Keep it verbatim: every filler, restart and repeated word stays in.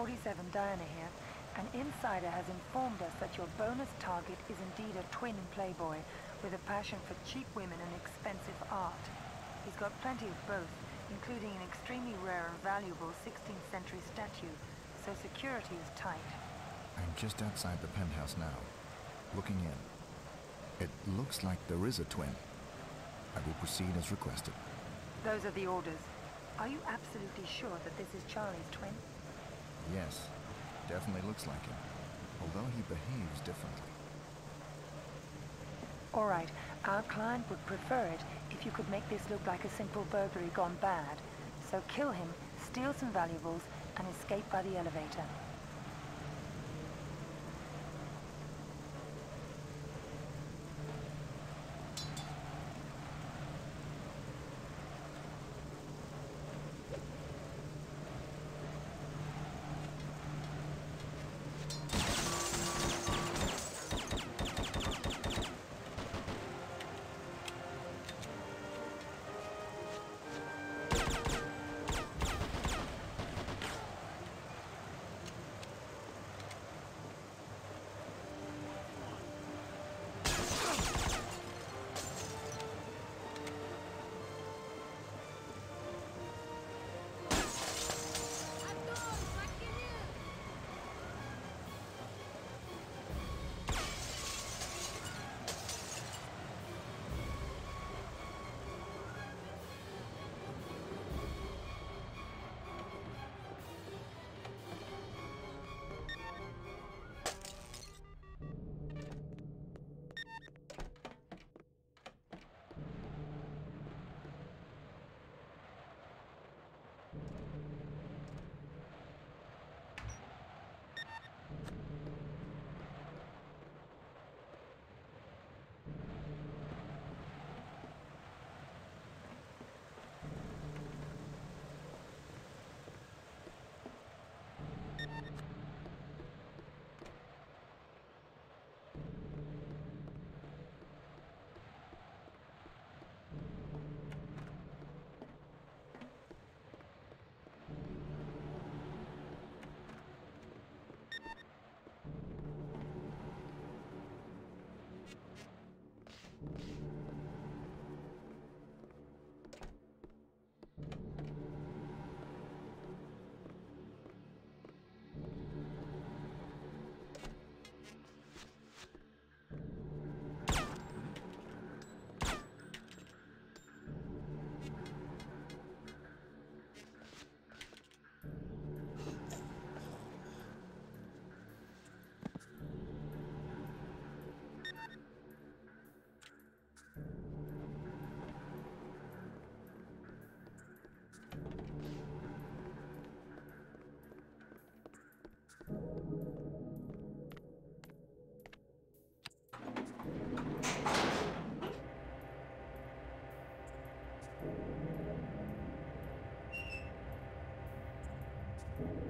forty-seven Diana here. An insider has informed us that your bonus target is indeed a twin playboy with a passion for cheap women and expensive art. He's got plenty of both, including an extremely rare and valuable sixteenth century statue, so security is tight. I'm just outside the penthouse now, looking in. It looks like there is a twin. I will proceed as requested. Those are the orders. Are you absolutely sure that this is Charlie's twin? Yes, definitely looks like him, although he behaves differently. All right, our client would prefer it if you could make this look like a simple burglary gone bad. So kill him, steal some valuables, and escape by the elevator. You